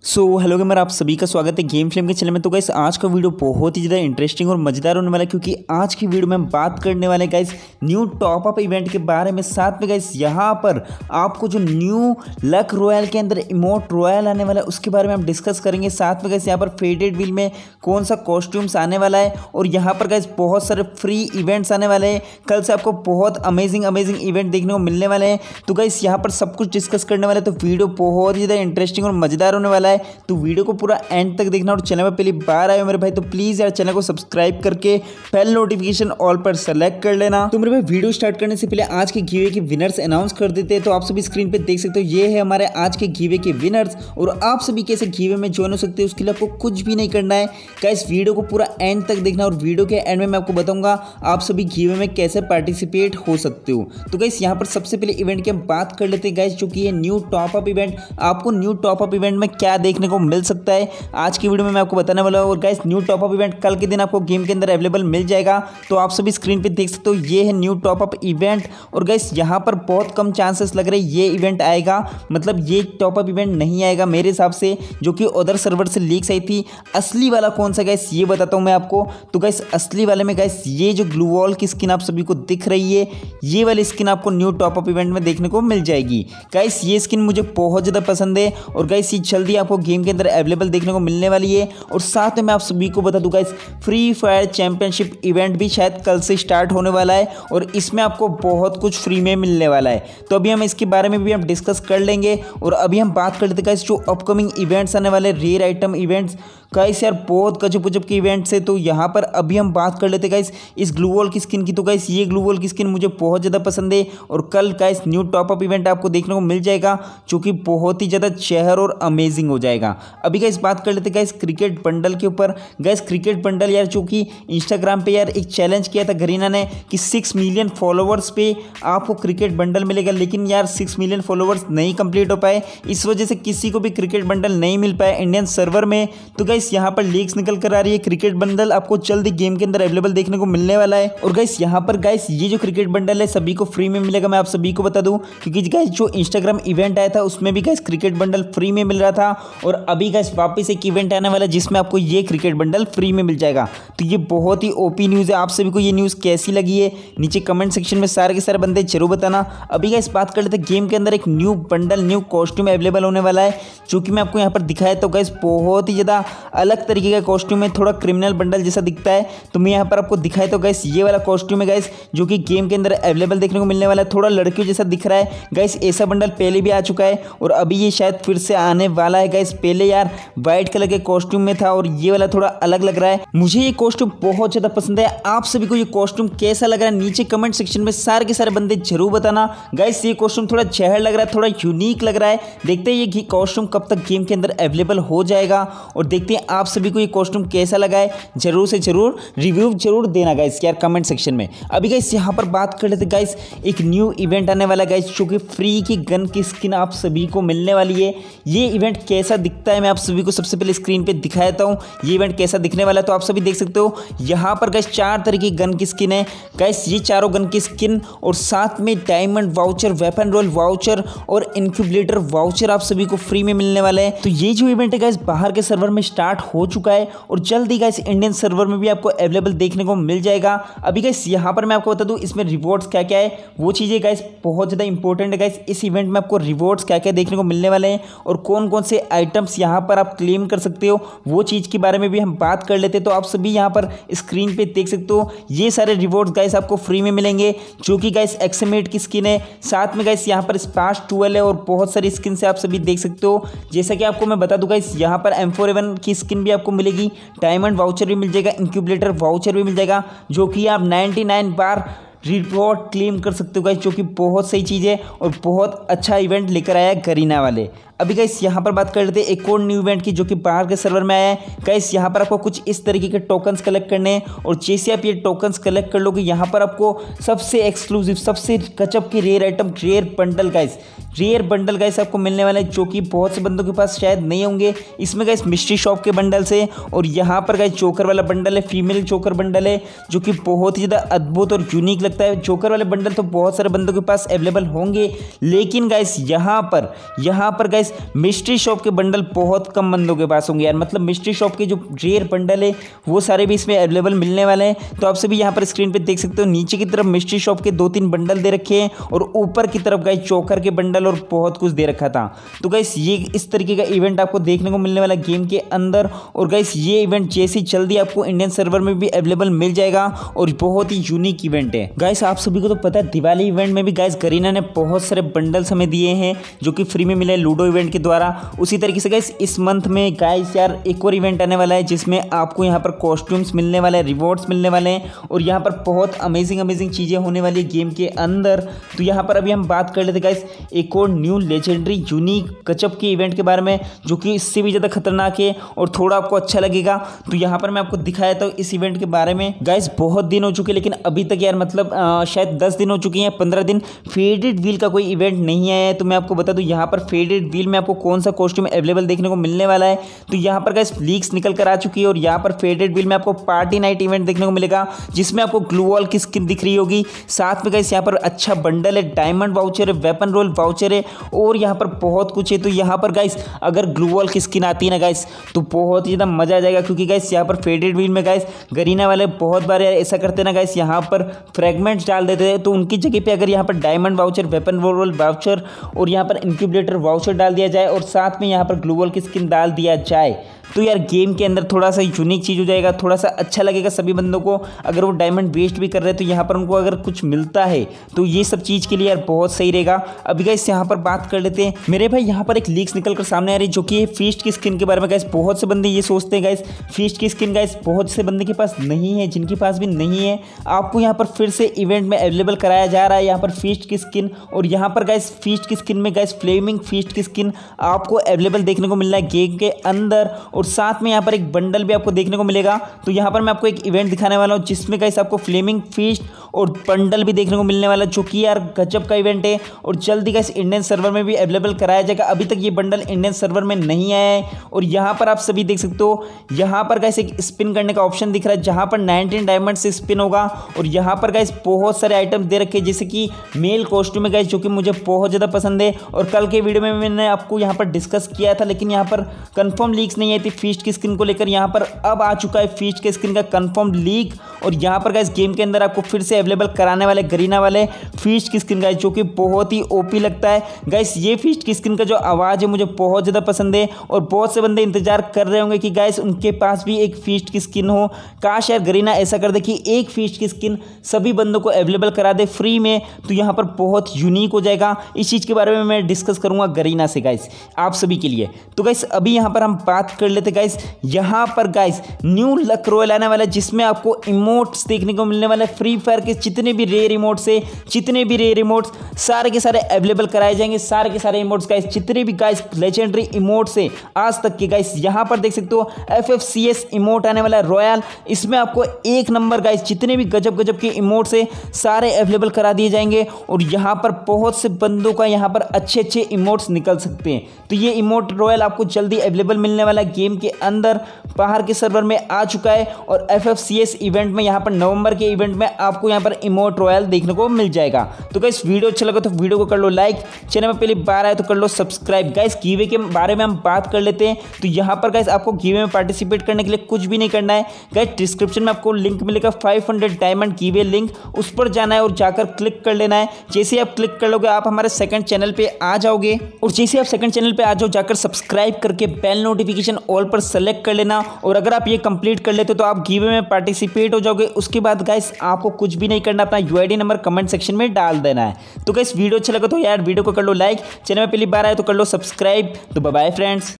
Hello gamer, आप सभी का स्वागत है गेम फ्लेम के चैनल में। तो गाइस आज का वीडियो बहुत ही ज़्यादा इंटरेस्टिंग और मज़ेदार होने वाला है, क्योंकि आज की वीडियो में हम बात करने वाले guys new top up event के बारे में। साथ में गाइस यहाँ पर आपको जो न्यू लक रॉयल के अंदर इमोट रॉयल आने वाला है उसके बारे में हम डिस्कस करेंगे। साथ में गाइस यहाँ पर फेडेड व्हील में कौन सा कॉस्ट्यूम्स आने वाला है, और यहाँ पर गाइस बहुत सारे फ्री इवेंट्स आने वाले हैं। कल से आपको बहुत अमेजिंग इवेंट देखने को मिलने वाले हैं। तो गाइस यहाँ पर सब कुछ डिस्कस करने वाले, तो वीडियो बहुत ही ज़्यादा इंटरेस्टिंग और मज़ेदार होने वाला है। तो वीडियो को पूरा एंड तक देखना, और चैनल पर पहली बार आए हो मेरे भाई तो प्लीज़ यार चैनल को सब्सक्राइब करके बेल नोटिफिकेशन ऑल पर सेलेक्ट कर लेना। तो मेरे भाई वीडियो स्टार्ट करने से पहले आज के गिवे के विनर्स अनाउंस कर देते हैं। तो आप सभी स्क्रीन पे देख सकते हो, ये है हमारे आज के गिवे के विनर्स, और आप सभी कैसे गिवे में ज्वाइन हो सकते हो उसके लिए आपको कुछ भी नहीं करना है। गाइस वीडियो को पूरा एंड तक देखना, और वीडियो के एंड में मैं आपको बताऊंगा आप सभी गिवे में कैसे पार्टिसिपेट हो सकते हो। तो गाइस यहाँ पर सबसे पहले इवेंट की हम बात कर लेते हैं गाइस, जो कि है न्यू टॉप अप इवेंट। आपको न्यू टॉप अप इवेंट में क्या देखने को मिल सकता है आज की वीडियो में मैं आपको बताने वाला हूं। और guys new top up event कल के दिन आपको गेम के अंदर अवेलेबल मिल जाएगा। तो आप सभी स्क्रीन पे देख सकते हो, ये है न्यू टॉप अप इवेंट। और गाइस यहाँ पर बहुत कम चांसेस लग रहे हैं ये इवेंट आएगा, मतलब ये टॉप अप इवेंट नहीं आएगा मेरे हिसाब से, जो कि अदर सर्वर से लीक्स आई थी। असली वाला कौन सा गाइस ये बताता हूँ मैं आपको। तो गाइस असली वाले में गाइस ये जो ग्लू वॉल की स्किन आप सभी को दिख रही है, ये वाली स्किन आपको न्यू टॉप अप इवेंट में देखने को मिल जाएगी। गाइस ये स्किन मुझे बहुत ज़्यादा पसंद है, और गाइस ये जल्दी आपको गेम के अंदर अवेलेबल देखने को मिलने वाली है। और साथ में मैं आप सभी को बता दूं guys, Free Fire championship event भी शायद कल से स्टार्ट होने वाला है, और इसमें आपको बहुत कुछ फ्री में मिलने वाला है। तो अभी हम इसके बारे में भी हम डिस्कस कर लेंगे। और अभी हम बात कर लेते हैं गाइस जो अपकमिंग इवेंट्स आने वाले, रेयर आइटम इवेंट्स। गाइस यार बहुत गजब के इवेंट्स है। तो यहाँ पर अभी हम बात कर लेते हैं गाइस इस ग्लू वॉल की स्किन की। तो गाइस ये ग्लू वॉल की स्किन मुझे बहुत ज़्यादा पसंद है, और कल guys new top up event आपको देखने को मिल जाएगा, जो कि बहुत ही ज़्यादा शहर और अमेजिंग हो जाएगा। अभी गाइस बात कर लेते हैं गाइस क्रिकेट बंडल के ऊपर। गाइस क्रिकेट बंडल यार, जो कि इंस्टाग्राम पे यार एक चैलेंज किया था गरीना ने कि 6 मिलियन फॉलोवर्स पे आपको क्रिकेट बंडल मिलेगा, लेकिन यार 6 मिलियन फॉलोवर्स नहीं कंप्लीट हो पाए, इस वजह से किसी को भी क्रिकेट बंडल नहीं मिल पाया इंडियन सर्वर में। तो गाइस यहाँ पर लीक्स निकल कर आ रही है, क्रिकेट बंडल आपको जल्दी गेम के अंदर अवेलेबल देखने को मिलने वाला है। और गाइस यहाँ पर गाइस ये जो क्रिकेट बंडल है सभी को फ्री में मिलेगा, मैं आप सभी को बता दूं, क्योंकि गाइस जो इंस्टाग्राम इवेंट आया था उसमें भी गाइस क्रिकेट बंडल फ्री में मिल रहा था, और अभी गाइस वापस एक इवेंट आने वाला है जिसमें आपको ये क्रिकेट बंडल फ्री में मिल जाएगा। तो ये बहुत ही ओपी न्यूज़ है। आप सभी को ये न्यूज़ कैसी लगी है नीचे कमेंट सेक्शन में सारे के सारे बंदे जरूर बताना। अभी गाइस बात कर लेते हैं गेम के अंदर एक new bundle, new costume available होने वाला है, जो कि मैं आपको यहाँ पर दिखाया। तो गाइस बहुत ही ज़्यादा अलग तरीके का कॉस्ट्यूम है, थोड़ा क्रिमिनल बंडल जैसा दिखता है। तो मैं यहाँ पर आपको दिखाया, तो गाइस ये वाला कॉस्ट्यूम है गाइस, जो कि गेम के अंदर अवेलेबल देखने को मिलने वाला है। थोड़ा लड़कियों जैसा दिख रहा है गाइस, ऐसा बंडल पहले भी आ चुका है, और अभी ये शायद फिर से आने वाला है गाइस। पहले यार व्हाइट कलर के कॉस्ट्यूम में था, और ये वाला थोड़ा अलग लग रहा है। मुझे ये कॉस्ट्यूम बहुत ज़्यादा पसंद है। आप सभी को ये कॉस्ट्यूम कैसा लग रहा है नीचे कमेंट सेक्शन में सारे के सारे बंदे जरूर बताना। गाइस ये कॉस्ट्यूम थोड़ा जहर लग रहा है, थोड़ा यूनिक लग रहा है। देखते हैं ये कॉस्ट्यूम कब तक गेम के अंदर अवेलेबल हो जाएगा, और देखते हैं आप सभी को ये कॉस्ट्यूम कैसा लगा है। जरूर से जरूर रिव्यू जरूर देना गाइस यार कमेंट सेक्शन में। अभी गाइस यहाँ पर बात कर लेते हैं गाइस, एक न्यू इवेंट आने वाला है गाइस, जो कि फ्री की गन की स्किन आप सभी को मिलने वाली है। ये इवेंट कैसा दिखता है मैं आप सभी को सबसे पहले स्क्रीन पे दिखाया था हूँ, ये इवेंट कैसा दिखने वाला है। तो आप सभी देख सकते हो यहाँ पर गाइस 4 तरह की गन की स्किन है गाइस, ये चारों गन की स्किन, और साथ में diamond voucher, weapon roll voucher और इंक्यूबेटर वाउचर आप सभी को फ्री में मिलने वाले हैं। तो ये जो इवेंट है गाइस बाहर के सर्वर में स्टार्ट हो चुका है, और जल्दी गाइस इंडियन सर्वर में भी आपको अवेलेबल देखने को मिल जाएगा। अभी गाइस यहाँ पर मैं आपको बता दूं इसमें रिवॉर्ड्स क्या क्या है, वो चीज़ें गाइस बहुत ज़्यादा इंपॉर्टेंट है गाइस। इस इवेंट में आपको रिवॉर्ड्स क्या क्या देखने को मिलने वाले हैं, और कौन कौन से आइटम्स यहाँ पर आप क्लेम कर सकते हो, वो चीज़ के बारे में भी हम बात कर लेते हैं। तो आप सभी यहाँ पर स्क्रीन पे देख सकते हो ये सारे रिवॉर्ड्स गाइस आपको फ्री में मिलेंगे, जो कि गाइस एक्समेट की स्किन है। साथ में गाइस यहाँ पर स्पार्स 12 है, और बहुत सारी स्किन से आप सभी देख सकते हो। जैसा कि आपको मैं बता दूं गाइस यहाँ पर M4A1 की स्किन भी आपको मिलेगी, डायमंड वाउचर भी मिल जाएगा, इंक्यूबेटर वाउचर भी मिल जाएगा, जो कि आप 99 बार रिवॉर्ड क्लेम कर सकते हो गाइस, जो कि बहुत सही चीज़ है, और बहुत अच्छा इवेंट लेकर आया है गरीना वाले। अभी गाइस यहाँ पर बात कर लेते हैं एक और न्यू इवेंट की, जो कि बाहर के सर्वर में आया है। गाइस यहाँ पर आपको कुछ इस तरीके के टोकन्स कलेक्ट करने हैं, और जैसे आप ये टोकन्स कलेक्ट कर लोगे यहाँ पर आपको सबसे एक्सक्लूसिव, सबसे गजब की rare item, rare bundle guys आपको मिलने वाला है, जो कि बहुत से बंदों के पास शायद नहीं होंगे। इसमें गाइस मिस्ट्री शॉप के बंडल्स है, और यहाँ पर गाइस जोकर वाला बंडल है, फीमेल जोकर बंडल है, जो कि बहुत ही ज़्यादा अद्भुत और यूनिक लगता है। जोकर वाले बंडल तो बहुत सारे बंदों के पास अवेलेबल होंगे, लेकिन गाइस यहाँ पर गाइस गाइस मिस्ट्री शॉप के बंडल बहुत कम बंदों के पास होंगे यार, मतलब मिस्ट्री शॉप के जो रेयर बंडल है वो सारे भी इसमें अवेलेबल मिलने वाले हैं। तो आप सभी यहाँ पर स्क्रीन पे देख सकते हो नीचे की तरफ मिस्ट्री शॉप के 2-3 बंडल दे रखे हैं और ऊपर की तरफ गाइस चोकर के बंडल और बहुत कुछ दे रखा था। तो गाइस ये इस तरीके का इवेंट आपको देखने को मिलने वाला गेम के अंदर। और गाइस ये इवेंट जैसी जल्दी आपको इंडियन सर्वर में भी अवेलेबल मिल जाएगा और बहुत ही यूनिक इवेंट है। गाइस आप सभी को तो पता है दिवाली इवेंट में भी गाइस गरीना ने बहुत सारे बंडल्स हमें दिए हैं जो कि फ्री में मिले लूडो इवेंट के द्वारा। उसी तरीके से गाइस इस मंथ में गाइस यार एक और इवेंट आने वाला है जिसमें आपको यहाँ पर कॉस्ट्यूम्स मिलने वाले हैं, रिवॉर्ड्स मिलने वाले हैं और यहाँ पर बहुत अमेजिंग चीज़ें होने वाली है गेम के अंदर। तो यहाँ पर अभी हम बात कर लेते गाइस एक और न्यू लेजेंडरी यूनिक गजब के इवेंट के बारे में जो कि इससे भी ज़्यादा खतरनाक है और थोड़ा आपको अच्छा लगेगा। तो यहाँ पर मैं आपको दिखाया था इस इवेंट के बारे में। गाइस बहुत दिन हो चुके लेकिन अभी तक यार मतलब शायद 10 दिन हो चुके हैं, 15 दिन फेडेड व्हील का कोई इवेंट नहीं आया है। तो मैं आपको बता दूं यहाँ पर फेडेड व्हील में आपको कौन सा कॉस्ट्यूम अवेलेबल देखने को मिलने वाला है। तो यहाँ पर गाइस लीक्स निकल कर आ चुकी है और यहाँ पर फेडेड व्हील में आपको पार्टी नाइट इवेंट देखने को मिलेगा जिसमें आपको ग्लू वॉल की स्किन दिख रही होगी। साथ में गाइस यहाँ पर अच्छा बंडल है, डायमंड वाउचर है, वेपन रोल वाउचर है और यहाँ पर बहुत कुछ है। तो यहाँ पर गाइस अगर ग्लू वॉल की स्किन आती है ना गाइस तो बहुत ही ज़्यादा मजा आ जाएगा क्योंकि गाइस यहाँ पर फेडेड व्हील में गाइस गरीना वाले बहुत बार ऐसा करते ना गाइस यहाँ पर फ्रेगमेंट्स डाल देते हैं। तो उनकी जगह पे अगर यहाँ पर diamond voucher, weapon roll voucher और यहाँ पर इंक्यूबेटर वाउचर डाल दिया जाए और साथ में यहाँ पर ग्लू वॉल की स्किन डाल दिया जाए तो यार गेम के अंदर थोड़ा सा यूनिक चीज़ हो जाएगा, थोड़ा सा अच्छा लगेगा सभी बंदों को। अगर वो डायमंड वेस्ट भी कर रहे हैं तो यहाँ पर उनको अगर कुछ मिलता है तो ये सब चीज़ के लिए यार बहुत सही रहेगा। अभी गाइस यहाँ पर बात कर लेते हैं मेरे भाई, यहाँ पर एक लीक्स निकल कर सामने आ रही है जो कि फीस्ट की स्किन के बारे में। गाइस बहुत से बंदे ये सोचते हैं गाइस फीस्ट की स्किन गाइस बहुत से बंदे के पास नहीं है, जिनके पास भी नहीं है आपको यहाँ पर फिर से इवेंट में अवेलेबल कराया जा रहा है यहाँ पर फीस्ट की स्किन। और यहाँ पर गाइस फीस्ट की स्किन में गाइस फ्लेमिंग फीस्ट की स्किन आपको अवेलेबल देखने को मिल रहा है गेम के अंदर और साथ में यहाँ पर एक बंडल भी आपको देखने को मिलेगा। तो यहाँ पर मैं आपको एक इवेंट दिखाने वाला हूँ जिसमें गाइस आपको फ्लेमिंग फीस्ट और बंडल भी देखने को मिलने वाला जो कि यार गजब का इवेंट है और जल्दी गाइस इंडियन सर्वर में भी अवेलेबल कराया जाएगा। अभी तक ये बंडल इंडियन सर्वर में नहीं आया है। और यहाँ पर आप सभी देख सकते हो यहाँ पर गाइस एक स्पिन करने का ऑप्शन दिख रहा है जहाँ पर 19 डायमंड से स्पिन होगा और यहाँ पर गाइस बहुत सारे आइटम दे रखे जैसे कि मेल कॉस्ट्यूम है गाइस जो कि मुझे बहुत ज़्यादा पसंद है। और कल के वीडियो में मैंने आपको यहाँ पर डिस्कस किया था लेकिन यहाँ पर कंफर्म लीक्स नहीं आई थी फीस्ट की स्किन को लेकर। यहाँ पर अब आ चुका है फीस्ट के स्किन का कंफर्म लीक और यहाँ पर गाइस गेम के अंदर आपको फिर से अवेलेबल कराने वाले गरीना वाले फीस्ट की स्किन गाइस जो कि बहुत ही ओपी लगता है। गाइस ये फीस्ट की स्किन का जो आवाज़ है मुझे बहुत ज़्यादा पसंद है और बहुत से बंदे इंतजार कर रहे होंगे कि गाइस उनके पास भी एक फीस्ट की स्किन हो। काश यार गरीना ऐसा कर दे कि एक फीस्ट की स्किन सभी बंदों को अवेलेबल करा दे फ्री में, तो यहाँ पर बहुत यूनिक हो जाएगा। इस चीज़ के बारे में मैं डिस्कस करूँगा गरीना से गाइस आप सभी के लिए। तो गाइस अभी यहाँ पर हम बात कर लेते गाइस, यहाँ पर गाइस न्यू लक रॉयल आने वाला है जिसमें आपको इमोट्स देखने को मिलने वाले। फ्री फायर के जितने भी रेयर इमोट्स है, जितने भी रेयर इमोट्स सारे के सारे अवेलेबल कराए जाएंगे। सारे के सारे इमोट्स गाइस जितने भी गाइस लेजेंडरी इमोट्स है आज तक के गाइस, यहाँ पर देख सकते हो FFCS इमोट आने वाला है रॉयल। इसमें आपको एक नंबर गाइस जितने भी गजब के इमोट्स है सारे अवेलेबल करा दिए जाएंगे और यहाँ पर बहुत से बंदों का यहाँ पर अच्छे इमोट्स निकल सकते हैं। तो ये इमोट रॉयल आपको जल्दी अवेलेबल मिलने वाला है गेम के अंदर। बाहर के सर्वर में आ चुका है और FFCS इवेंट में यहाँ पर नवंबर के इवेंट में आपको यहाँ पर इमोट रॉयल देखने को मिल जाएगा। तो गाइस वीडियो अच्छा लगा तो वीडियो को कर लो लाइक, चैनल में पहली बार आए तो कर लो सब्सक्राइब। गाइस गिवे के बारे में हम बात कर लेते हैं। तो यहाँ पर गाइस आपको गिवे में पार्टिसिपेट करने के लिए कुछ भी नहीं करना है गाइस, डिस्क्रिप्शन में आपको लिंक मिलेगा 500 डायमंड गिवे लिंक, उस पर जाना है और जाकर क्लिक कर लेना है। जैसे आप क्लिक कर लोगे आप हमारे सेकंड चैनल पे आ जाओगे और जैसे आप सेकंड चैनल पे आ जाओ जाकर सब्सक्राइब करके बेल नोटिफिकेशन ऑल पर सेलेक्ट कर लेना और अगर आप ये कंप्लीट कर लेते तो आप गिवे में पार्टिसिपेट हो जाओगे। उसके बाद गाइस आपको कुछ भी नहीं करना, अपना UID नंबर कमेंट सेक्शन में डाल देना है। तो गाइस वीडियो अच्छा लगा तो यार वीडियो को कर लो लाइक, चैनल में पहली बार आए तो कर लो सब्सक्राइब। तो बाय बाय फ्रेंड्स।